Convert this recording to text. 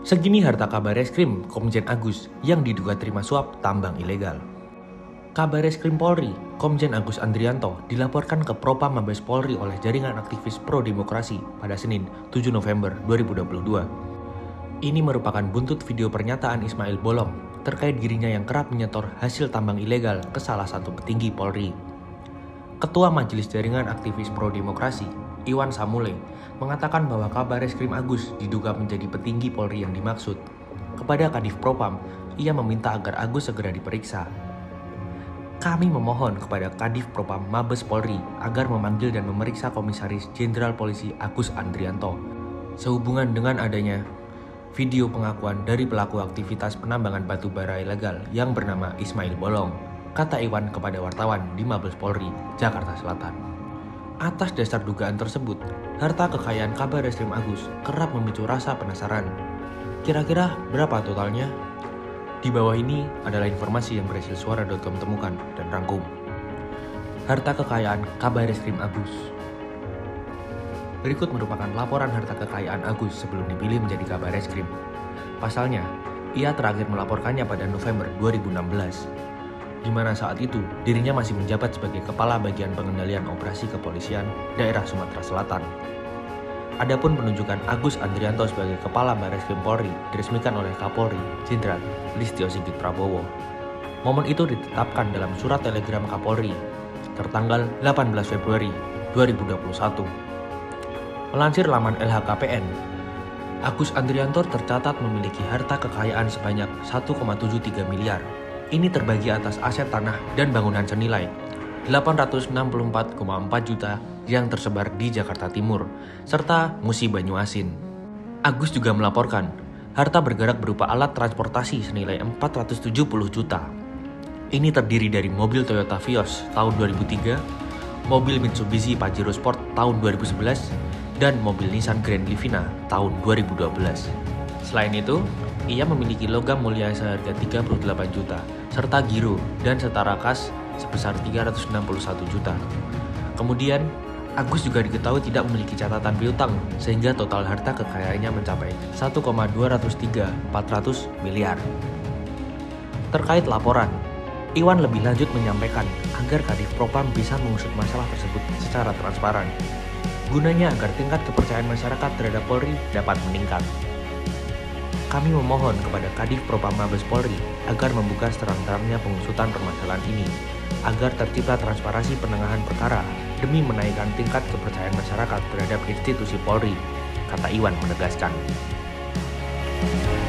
Segini harta Kabareskrim Komjen Agus yang diduga terima suap tambang ilegal. Kabareskrim Polri, Komjen Agus Andrianto dilaporkan ke Propam Mabes Polri oleh jaringan aktivis pro-demokrasi pada Senin 7 November 2022. Ini merupakan buntut video pernyataan Ismail Bolong terkait dirinya yang kerap menyetor hasil tambang ilegal ke salah satu petinggi Polri. Ketua Majelis Jaringan Aktivis Pro-Demokrasi, Iwan Samule, mengatakan bahwa Kabareskrim Agus diduga menjadi petinggi Polri yang dimaksud. Kepada Kadif Propam, ia meminta agar Agus segera diperiksa. Kami memohon kepada Kadif Propam Mabes Polri agar memanggil dan memeriksa Komisaris Jenderal Polisi Agus Andrianto sehubungan dengan adanya video pengakuan dari pelaku aktivitas penambangan batu bara ilegal yang bernama Ismail Bolong, kata Iwan kepada wartawan di Mabes Polri, Jakarta Selatan. Atas dasar dugaan tersebut, harta kekayaan Kabareskrim Agus kerap memicu rasa penasaran. Kira-kira berapa totalnya? Di bawah ini adalah informasi yang berhasil suara.com temukan dan rangkum. Harta kekayaan Kabareskrim Agus. Berikut merupakan laporan harta kekayaan Agus sebelum dipilih menjadi Kabareskrim. Pasalnya, ia terakhir melaporkannya pada November 2016. Di mana saat itu dirinya masih menjabat sebagai Kepala Bagian Pengendalian Operasi Kepolisian Daerah Sumatera Selatan. Adapun penunjukan Agus Andrianto sebagai Kepala Bareskrim Polri diresmikan oleh Kapolri Jenderal Listio Sigit Prabowo. Momen itu ditetapkan dalam surat telegram Kapolri tertanggal 18 Februari 2021. Melansir laman LHKPN, Agus Andrianto tercatat memiliki harta kekayaan sebanyak 1,73 miliar. Ini terbagi atas aset tanah dan bangunan senilai 864,4 juta yang tersebar di Jakarta Timur, serta Musi Banyuasin. Agus juga melaporkan harta bergerak berupa alat transportasi senilai 470 juta. Ini terdiri dari mobil Toyota Vios tahun 2003, mobil Mitsubishi Pajero Sport tahun 2011, dan mobil Nissan Grand Livina tahun 2012. Selain itu, ia memiliki logam mulia seharga 38 juta, serta giro dan setara kas sebesar 361 juta. Kemudian, Agus juga diketahui tidak memiliki catatan piutang, sehingga total harta kekayaannya mencapai 1,234 miliar. Terkait laporan, Iwan lebih lanjut menyampaikan agar Kadif Propam bisa mengusut masalah tersebut secara transparan. Gunanya agar tingkat kepercayaan masyarakat terhadap Polri dapat meningkat. Kami memohon kepada Kadif Propam Mabes Polri agar membuka seterang-terangnya pengusutan permasalahan ini, agar tercipta transparansi penanganan perkara demi menaikkan tingkat kepercayaan masyarakat terhadap institusi Polri, kata Iwan menegaskan.